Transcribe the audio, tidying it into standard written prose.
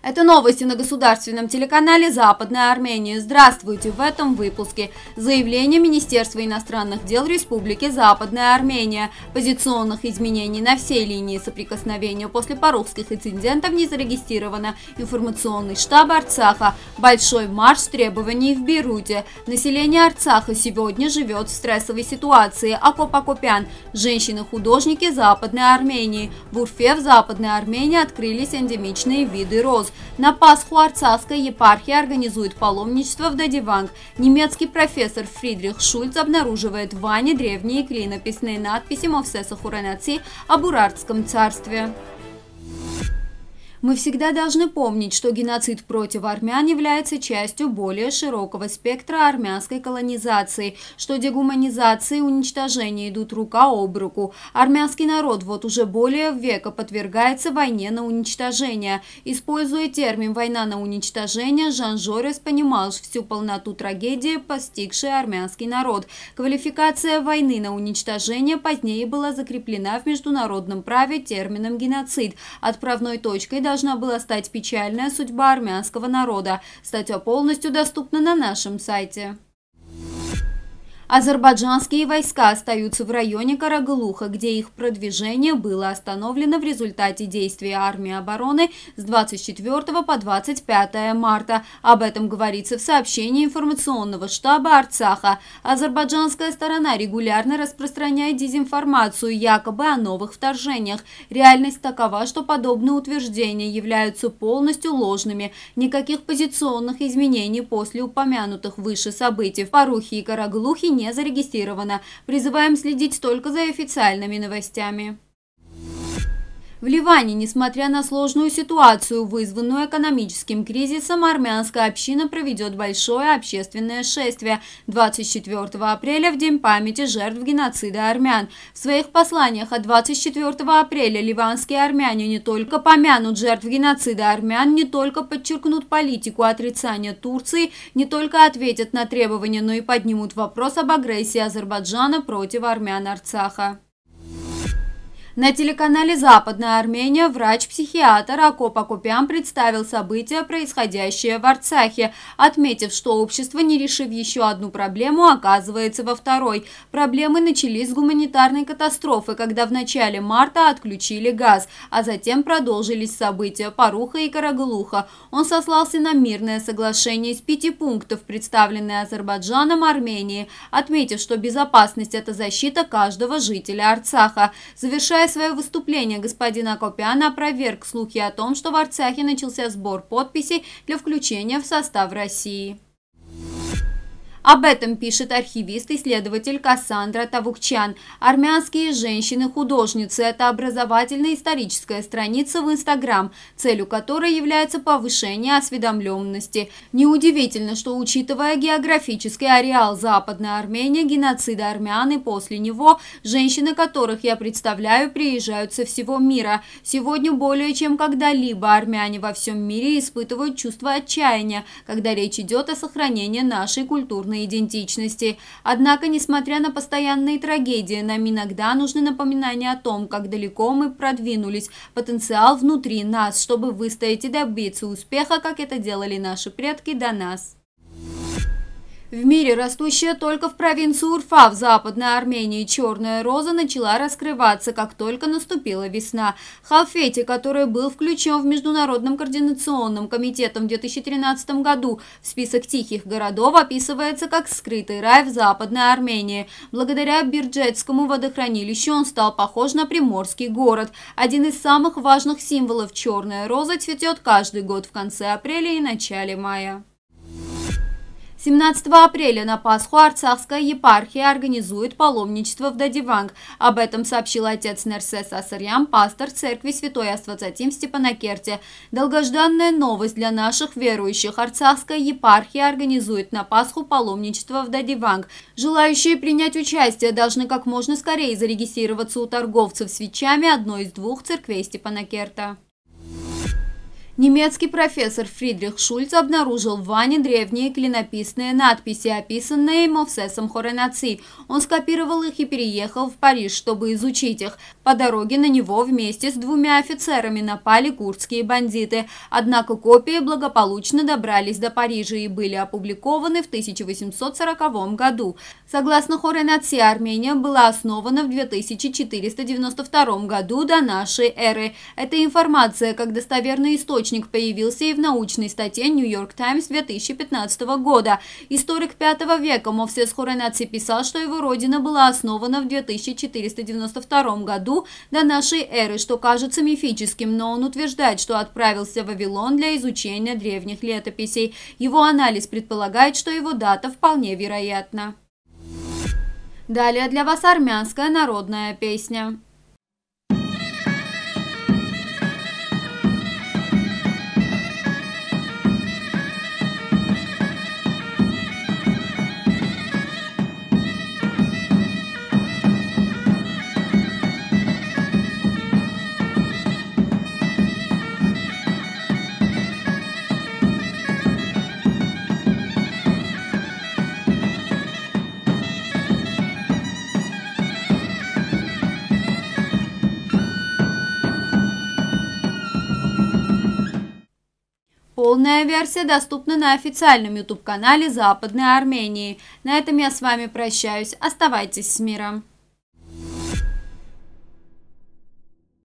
Это новости на государственном телеканале «Западная Армения». Здравствуйте в этом выпуске. Заявление Министерства иностранных дел Республики Западная Армения. Позиционных изменений на всей линии соприкосновения после порухских инцидентов не зарегистрировано. Информационный штаб Арцаха. Большой марш требований в Бейруте. Население Арцаха сегодня живет в стрессовой ситуации. Акоп Акопян. Женщины-художники Западной Армении. В Урфе в Западной Армении открылись эндемичные виды роз. На Пасху Арцахская епархия организует паломничество в Дадиванг. Немецкий профессор Фридрих Шульц обнаруживает в ванне древние клинописные надписи Мовсеса Хуранаци об Урартском царстве. Мы всегда должны помнить, что геноцид против армян является частью более широкого спектра армянской колонизации, что дегуманизация и уничтожение идут рука об руку. Армянский народ вот уже более века подвергается войне на уничтожение. Используя термин «война на уничтожение», Жан Жорес понимал всю полноту трагедии, постигшей армянский народ. Квалификация войны на уничтожение позднее была закреплена в международном праве термином «геноцид». Отправной точкой должна была стать печальная судьба армянского народа. Статья полностью доступна на нашем сайте. Азербайджанские войска остаются в районе Караглуха, где их продвижение было остановлено в результате действий армии обороны с 24 по 25 марта. Об этом говорится в сообщении информационного штаба Арцаха. Азербайджанская сторона регулярно распространяет дезинформацию якобы о новых вторжениях. Реальность такова, что подобные утверждения являются полностью ложными. Никаких позиционных изменений после упомянутых выше событий в Парухе и Караглухе не зарегистрировано. Призываем следить только за официальными новостями. В Ливане, несмотря на сложную ситуацию, вызванную экономическим кризисом, армянская община проведет большое общественное шествие 24 апреля в День памяти жертв геноцида армян. В своих посланиях от 24 апреля ливанские армяне не только помянут жертв геноцида армян, не только подчеркнут политику отрицания Турции, не только ответят на требования, но и поднимут вопрос об агрессии Азербайджана против армян Арцаха. На телеканале «Западная Армения» врач-психиатр Акоп Акопян представил события, происходящие в Арцахе, отметив, что общество, не решив еще одну проблему, оказывается во второй. Проблемы начались с гуманитарной катастрофы, когда в начале марта отключили газ, а затем продолжились события Паруха и Караглуха. Он сослался на мирное соглашение из 5 пунктов, представленное Азербайджаном Армении, отметив, что безопасность – это защита каждого жителя Арцаха. Завершая свое выступление, господин Акопян опроверг слухи о том, что в Арцахе начался сбор подписей для включения в состав России. Об этом пишет архивист-исследователь Кассандра Тавукчян. Армянские женщины-художницы – это образовательно-историческая страница в Инстаграм, целью которой является повышение осведомленности. Неудивительно, что, учитывая географический ареал Западной Армении, геноцида армян и после него, женщины, которых я представляю, приезжают со всего мира. Сегодня более чем когда-либо армяне во всем мире испытывают чувство отчаяния, когда речь идет о сохранении нашей культурной идентичности. Однако, несмотря на постоянные трагедии, нам иногда нужны напоминания о том, как далеко мы продвинулись, потенциал внутри нас, чтобы выстоять и добиться успеха, как это делали наши предки до нас. В мире, растущая только в провинции Урфа в Западной Армении, черная роза начала раскрываться, как только наступила весна. Халфети, который был включен в Международным координационным комитетом в 2013 году в список тихих городов, описывается как скрытый рай в Западной Армении. Благодаря Бирджетскому водохранилищу он стал похож на приморский город. Один из самых важных символов черная роза цветет каждый год в конце апреля и начале мая. 17 апреля на Пасху Арцахская епархия организует паломничество в Дадиванг. Об этом сообщил отец Нерсес Асарьян, пастор церкви Святой Аствацатим в Степанакерте. Долгожданная новость для наших верующих. Арцахская епархия организует на Пасху паломничество в Дадиванг. Желающие принять участие должны как можно скорее зарегистрироваться у торговцев свечами одной из 2 церквей Степанакерта. Немецкий профессор Фридрих Шульц обнаружил в ванне древние клинописные надписи, описанные Мовсесом Хоренаци. Он скопировал их и переехал в Париж, чтобы изучить их. По дороге на него вместе с 2 офицерами напали курдские бандиты. Однако копии благополучно добрались до Парижа и были опубликованы в 1840 году. Согласно Хоренаци, Армения была основана в 2492 году до нашей эры. Эта информация, как достоверный источник, появился и в научной статье New York Times 2015 года. Историк V века Мовсес Хоренаци писал, что его родина была основана в 2492 году до нашей эры, что кажется мифическим, но он утверждает, что отправился в Вавилон для изучения древних летописей. Его анализ предполагает, что его дата вполне вероятна. Далее для вас армянская народная песня. Полная версия доступна на официальном YouTube-канале Западной Армении. На этом я с вами прощаюсь. Оставайтесь с миром.